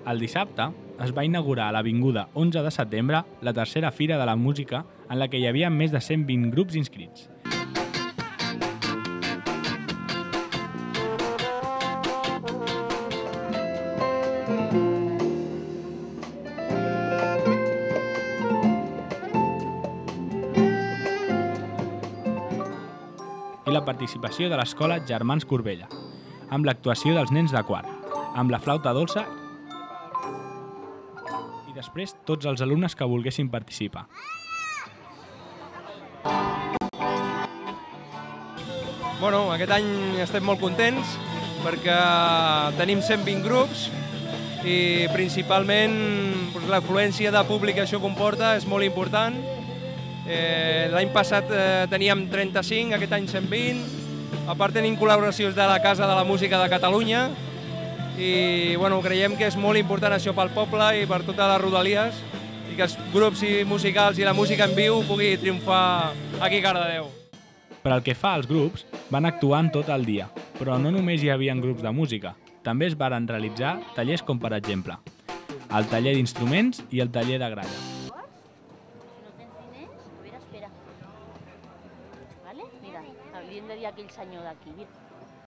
El dissabte es va inaugurar a l'Avinguda 11 de setembre la tercera Fira de la Música en la que hi havia més de 120 grups inscrits. I la participació de l'escola Germans Corbella, amb l'actuació dels nens de quart, amb la flauta dolça i després tots els alumnes que volguessin participar. Bueno, aquest any estem molt contents perquè tenim 120 grups i principalment l'afluència de públic que això comporta és molt important. L'any passat teníem 35, aquest any 120. A part tenim col·laboracions de la Casa de la Música de Catalunya i creiem que és molt important això pel poble i per totes les rodalies i que els grups musicals i la música en viu pugui triomfar aquí a Cardedeu. Per al que fa als grups, van actuant tot el dia, però no només hi havia grups de música, també es varen realitzar tallers com per exemple el taller d'instruments i el taller de gralla. Vale? Mira, li hem de dir a aquell senyor d'aquí.